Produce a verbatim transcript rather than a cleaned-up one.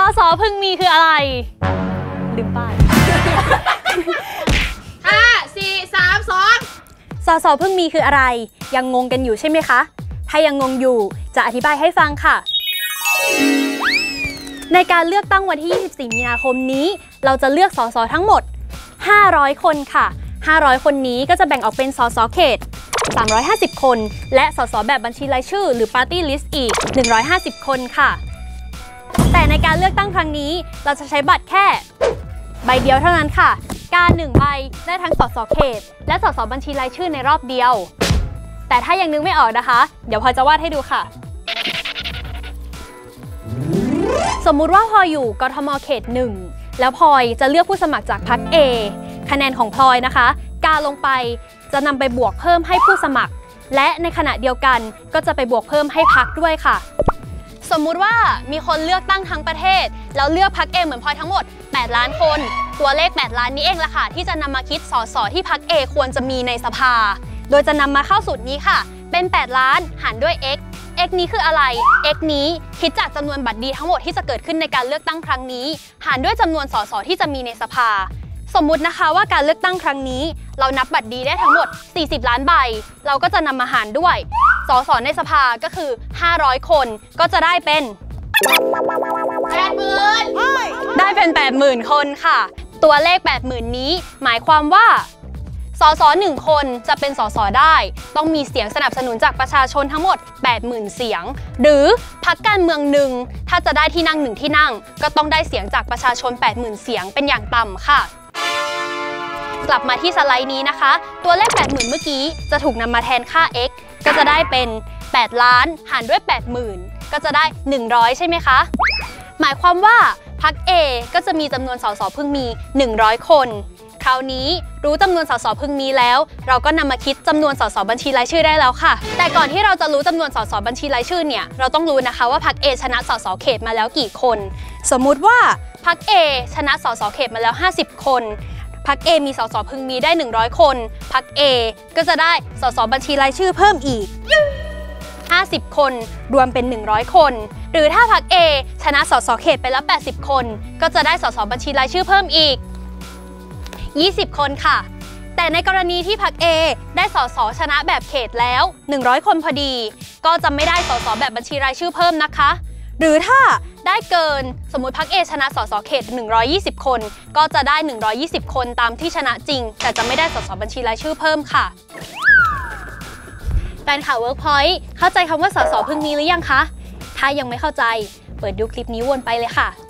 สพึงมีคืออะไรลืมป้ายห้าสี่สามสองสสพึงมีคืออะไรยังงงกันอยู่ใช่ไหมคะถ้ายังงงอยู่จะอธิบายให้ฟังค่ะในการเลือกตั้งวันที่ยี่สิบสี่มีนาคมนี้เราจะเลือกสสทั้งหมดห้าร้อยคนค่ะห้าร้อยคนนี้ก็จะแบ่งออกเป็นสสเขตสามร้อยห้าสิบคนและสสแบบบัญชีรายชื่อหรือ Party List อีกหนึ่งร้อยห้าสิบคนค่ะแต่ในการเลือกตั้งครั้งนี้เราจะใช้บัตรแค่ใบเดียวเท่านั้นค่ะการหนึ่งใบได้ทั้งสสเขตและสสบัญชีรายชื่อในรอบเดียวแต่ถ้ายังนึกไม่ออกนะคะเดี๋ยวพลอยจะวาดให้ดูค่ะสมมุติว่าพลอยอยู่กทมเขตหนึ่งแล้วพลอยจะเลือกผู้สมัครจากพรรค A คะแนนของพลอยนะคะกาลงไปจะนำไปบวกเพิ่มให้ผู้สมัครและในขณะเดียวกันก็จะไปบวกเพิ่มให้พรรคด้วยค่ะสมมุติว่ามีคนเลือกตั้งทั้งประเทศแล้วเลือกพรรค A เหมือนพลอยทั้งหมดแปดล้านคนตัวเลขแปดล้านนี้เองละค่ะที่จะนำมาคิดสสที่พรรค A ควรจะมีในสภาโดยจะนำมาเข้าสูตรนี้ค่ะเป็นแปดล้านหารด้วย x x นี้คืออะไร x นี้คิดจากจำนวนบัตรดีทั้งหมดที่จะเกิดขึ้นในการเลือกตั้งครั้งนี้หารด้วยจำนวนสสที่จะมีในสภาสมมุตินะคะว่าการเลือกตั้งครั้งนี้เรานับบัตรดีได้ทั้งหมดสี่สิบล้านใบเราก็จะนำมาหารด้วยสสในสภาก็คือห้าร้อยคนก็จะได้เป็นแปดหมื่นได้เป็นแปดหมื่นคนค่ะตัวเลขแปดหมื่นนี้หมายความว่าสสหนึ่งคนจะเป็นสสได้ต้องมีเสียงสนับสนุนจากประชาชนทั้งหมด แปดหมื่น เสียงหรือพรรคการเมืองหนึ่งถ้าจะได้ที่นั่งหนึ่งที่นั่งก็ต้องได้เสียงจากประชาชน แปดหมื่น เสียงเป็นอย่างต่ำค่ะกลับมาที่สไลด์นี้นะคะตัวเลข แปดหมื่น เมื่อกี้จะถูกนำมาแทนค่า x ก็จะได้เป็นแปดล้านหารด้วย แปดหมื่น ก็จะได้หนึ่งร้อยใช่ไหมคะหมายความว่าพรรค A ก็จะมีจำนวนสสพึงมีหนึ่งร้อยคนคราวนี้รู้จำนวนสสพึงมีแล้วเราก็นำมาคิดจำนวนสสบัญชีรายชื่อได้แล้วค่ะแต่ก่อนที่เราจะรู้จำนวนสสบัญชีรายชื่อเนี่ยเราต้องรู้นะคะว่าพรรค A ชนะสสเขตมาแล้วกี่คนสมมุติว่าพรรค A ชนะสสเขตมาแล้วห้าสิบคนพรรค A มีสสพึงมีได้หนึ่งร้อยคนพรรค A ก็จะได้สสบัญชีรายชื่อเพิ่มอีกห้าสิบคนรวมเป็นหนึ่งร้อยคนหรือถ้าพรรค A ชนะสสเขตไปแล้วแปดสิบคนก็จะได้สสบัญชีรายชื่อเพิ่มอีกยี่สิบคนค่ะแต่ในกรณีที่พรรค A ได้สสชนะแบบเขตแล้วหนึ่งร้อยคนพอดีก็จะไม่ได้สสแบบบัญชีรายชื่อเพิ่มนะคะหรือถ้าได้เกินสมมุติพรรค A ชนะสสเขตหนึ่งร้อยยี่สิบคนก็จะได้หนึ่งร้อยยี่สิบคนตามที่ชนะจริงแต่จะไม่ได้สสบัญชีรายชื่อเพิ่มค่ะแฟนข่าว Workpoint เข้าใจคำว่าสสพึงมีหรือยังคะถ้ายังไม่เข้าใจเปิดดูคลิปนี้วนไปเลยค่ะ